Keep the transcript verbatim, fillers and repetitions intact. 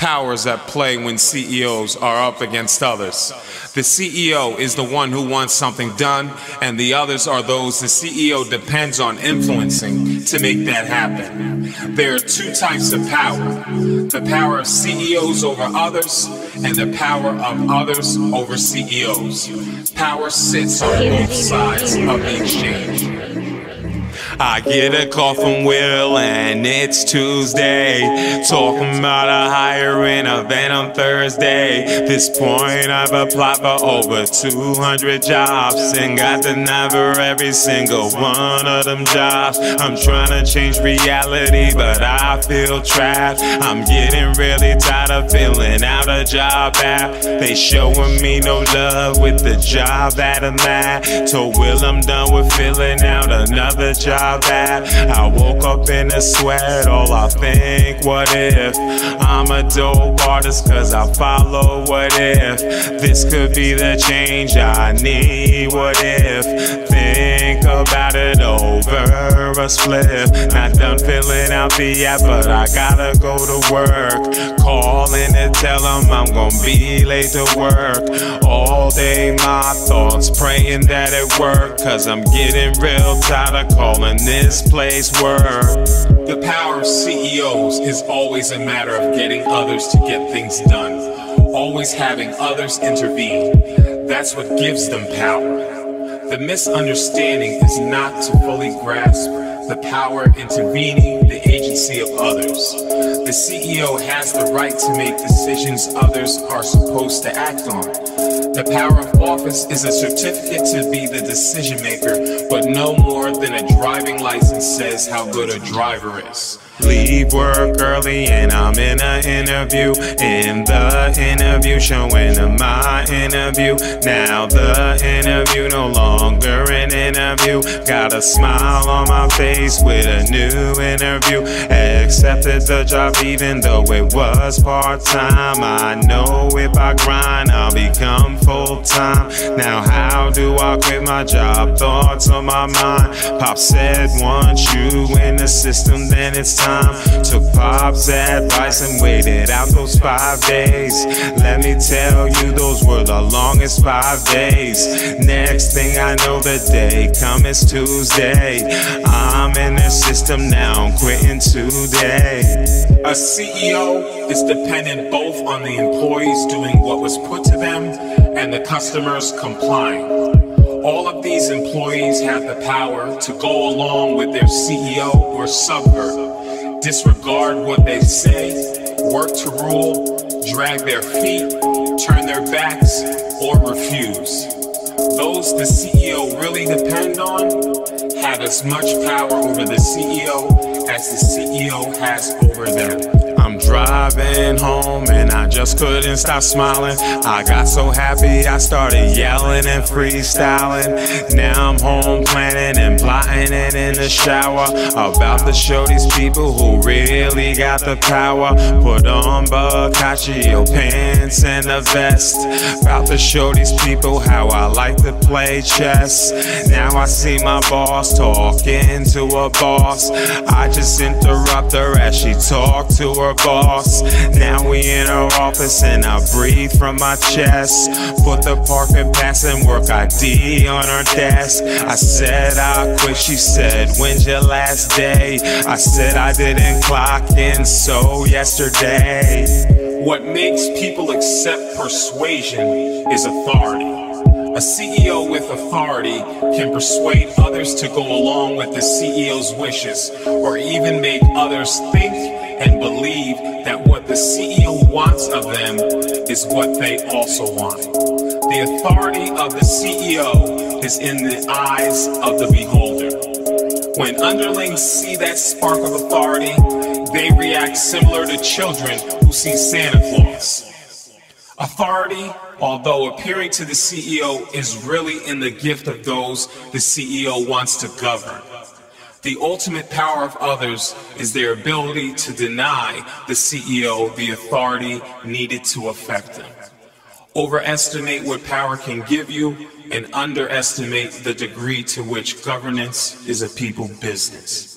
powers at play when C E Os are up against others. The C E O is the one who wants something done, and the others are those the C E O depends on influencing to make that happen. There are two types of power: the power of C E Os over others, and the power of others over C E Os. Power sits on both sides of the exchange. I get a call from Will and it's Tuesday, talking about a hiring event on Thursday. This point I've applied for over two hundred jobs and got denied for every single one of them jobs. I'm trying to change reality, but I feel trapped. I'm getting really tired of filling out a job app. They showing me no love with the job that I'm at. Told Will I'm done with filling out another job. I woke up in a sweat, all I think, what if I'm a dope artist cause I follow what if this could be the change I need, what if think about it over a split. Not done filling out the app, but I gotta go to work, calling to tell them I'm gonna be late to work. All day my thoughts praying that it work, cause I'm getting real tired of calling this place work. The power of C E Os is always a matter of getting others to get things done, always having others intervene. That's what gives them power. The misunderstanding is not to fully grasp the power of intervening the agency of others. The C E O has the right to make decisions others are supposed to act on. The power of office is a certificate to be the decision maker, but no more than a driving license says how good a driver is. Leave work early and I'm in an interview. In the interview, showing them my interview. Now the interview no longer an interview. Got a smile on my face with a new interview. Accepted the job even though it was part-time. I know if I grind I'll become full-time. Now how do I quit my job? Thoughts on my mind. Pop said once you in the system then it's time. Took Pop's advice and waited out those five days. Let me tell you, those were the longest five days. Next thing I know, the day come is Tuesday. I'm in the system now, I'm quitting today. A C E O is dependent both on the employees doing what was put to them and the customers complying. All of these employees have the power to go along with their C E O or subvert, disregard what they say, work to rule, drag their feet, turn their backs, or refuse. Those the C E O really depend on have as much power over the C E O as the C E O has over them. I'm driving home and I just couldn't stop smiling. I got so happy I started yelling and freestyling. Now I'm home planning and plotting it in the shower. About to show these people who really got the power. Put on Boccaccio pants and a vest. About to show these people how I like to play chess. Now I see my boss talking to a boss. I just interrupt her as she talked to her boss. Now we in her office and I breathe from my chest. Put the parking pass and work I D on her desk. I said I quit, she said when's your last day? I said I didn't clock in, so yesterday. What makes people accept persuasion is authority. A C E O with authority can persuade others to go along with the C E O's wishes, or even make others think and believe that what the C E O wants of them is what they also want. The authority of the C E O is in the eyes of the beholder. When underlings see that spark of authority, they react similar to children who see Santa Claus. Authority, although appearing to the C E O, is really in the gift of those the C E O wants to govern. The ultimate power of others is their ability to deny the C E O the authority needed to affect them. Overestimate what power can give you and underestimate the degree to which governance is a people business.